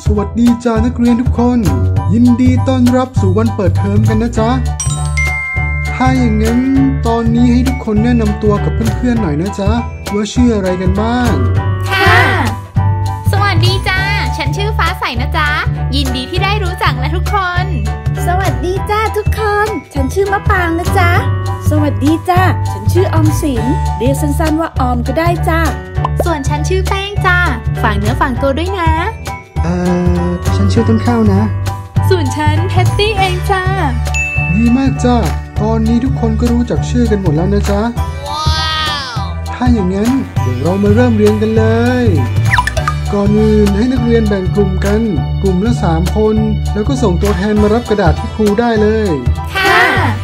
สวัสดีจ้านักเรียนทุกคนยินดีต้อนรับสู่วันเปิดเทอมกันนะจ๊ะถ้าอย่างนั้นตอนนี้ให้ทุกคนแนะนำตัวกับเพื่อนๆหน่อยนะจ๊ะว่าชื่ออะไรกันบ้างค่ะสวัสดีจ้าฉันชื่อฟ้าใสนะจ๊ะยินดีที่ได้รู้จักนะทุกคนสวัสดีจ้าทุกคนฉันชื่อมะปางนะจ๊ะสวัสดีจ้าฉันชื่อออมสินเรียกสั้นๆว่าออมก็ได้จ้าส่วนฉันชื่อแป้งจ้าฝากเนื้อฝากตัวด้วยนะฉันชื่อต้นข้าวนะส่วนฉันแพตตี้เองจ้าดีมากจ้าตอนนี้ทุกคนก็รู้จักชื่อกันหมดแล้วนะจ๊ะว้าวถ้าอย่างนั้นเดี๋ยวเรามาเริ่มเรียนกันเลยก่อนอื่นให้นักเรียนแบ่งกลุ่มกันกลุ่มละ3 คนแล้วก็ส่งตัวแทนมารับกระดาษที่ครูได้เลยค่ะ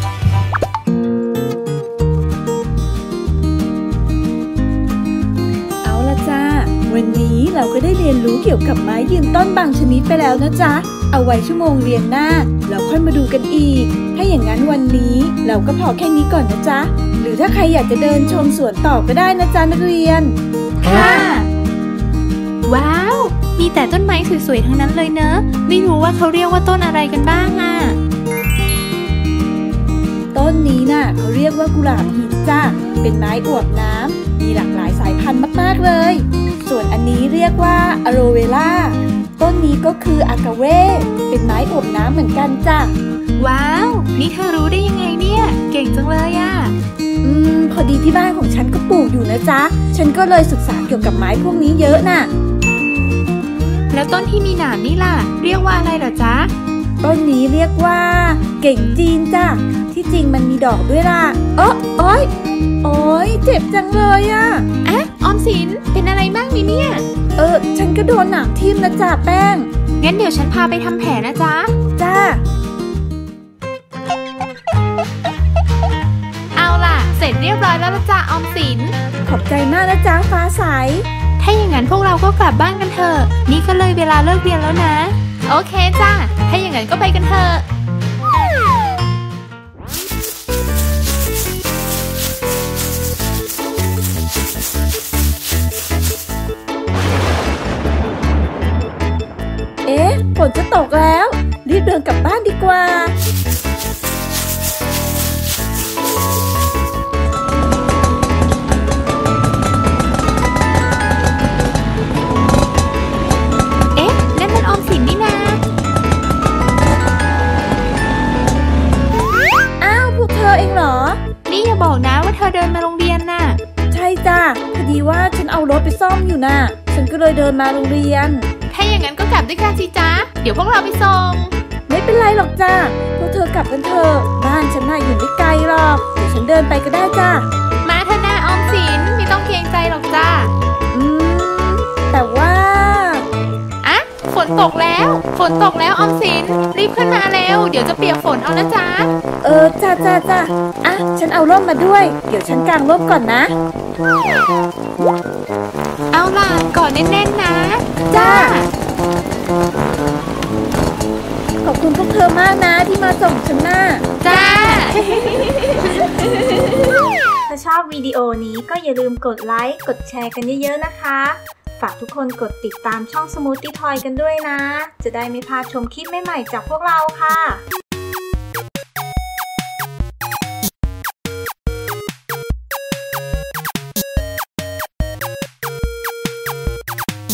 เอาละจ้าวันนี้เราก็ได้เรียนรู้เกี่ยวกับไม้ยืนต้นบางชนิดไปแล้วนะจ๊ะเอาไว้ชั่วโมงเรียนหน้าเราค่อยมาดูกันอีกถ้าอย่างนั้นวันนี้เราก็พอแค่นี้ก่อนนะจ๊ะหรือถ้าใครอยากจะเดินชมสวนต่อก็ได้นะจ๊ะนักเรียนค่ะว้าวมีแต่ต้นไม้สวยๆทั้งนั้นเลยเนอะไม่รู้ว่าเขาเรียกว่าต้นอะไรกันบ้างอ่ะต้นนี้น่ะเขาเรียกว่ากุหลาบหินจ้ะเป็นไม้อวบน้ำมีหลากหลายสายพันธุ์มากๆเลยส่วนอันนี้เรียกว่าอะโลเวล่าต้นนี้ก็คืออากาเว่เป็นไม้อวบน้ำเหมือนกันจ้ะว้าวนี่เธอรู้ได้ยังไงเนี่ยเก่งจังเลยอ่ะพอดีที่บ้านของฉันก็ปลูกอยู่นะจ๊ะฉันก็เลยศึกษาเกี่ยวกับไม้พวกนี้เยอะน่ะแล้วต้นที่มีหนามนี่ล่ะเรียกว่าอะไรเหรอจ๊ะต้นนี้เรียกว่าเก่งจีนจ้ะที่จริงมันมีดอกด้วยล่ะโอ๊ยเจ็บจังเลยอ่ะออมสินเป็นอะไรบ้างเนี่ยฉันก็โดนหนามทิ่มนะจ๊ะแป้งงั้นเดี๋ยวฉันพาไปทำแผลนะจ๊ะจ้าเอาล่ะเสร็จเรียบร้อยแล้วละจ้ะออมสินขอบใจมากนะจ๊ะฟ้าใสถ้าอย่างนั้นพวกเราก็กลับบ้านกันเถอะนี่ก็เลยเวลาเลิกเรียนแล้วนะโอเคจ้ะถ้าอย่างนั้นก็ไปกันเถอะฝนจะตกแล้วรีบเดินกลับบ้านดีกว่านั่นมันออมสินนี่นาอ้าวพวกเธอเองเหรอนี่อย่าบอกนะว่าเธอเดินมาโรงเรียนน่ะใช่จ้ะพอดีว่าฉันเอารถไปซ่อมอยู่น่ะฉันก็เลยเดินมาโรงเรียนถ้าอย่างนั้นก็กลับด้วยกันสิจ๊ะเดี๋ยวพวกเราไปส่งไม่เป็นไรหรอกจ้าพวกเธอกลับกันเถอะบ้านฉันน่ะอยู่ไม่ไกลหรอกเดี๋ยวฉันเดินไปก็ได้จ้ามาเถอะนะออมสินไม่ต้องเกรงใจหรอกจ้าแต่ว่าฝนตกแล้วออมสินรีบขึ้นมาเร็วเดี๋ยวจะเปียกฝนเอานะจ๊ะจ้าฉันเอาร่มมาด้วยเดี๋ยวฉันกางร่มก่อนนะเอาล่ะก่อนแน่นๆนะจ้าขอบคุณพวกเธอมากนะที่มาส่งฉันน่ะจ้าถ้าชอบวิดีโอนี้ก็อย่าลืมกดไลค์กดแชร์กันเยอะๆนะคะฝากทุกคนกดติดตามช่อง Smoothie Toy กันด้วยนะจะได้ไม่พลาดชมคลิปใหม่ๆจากพวกเราค่ะ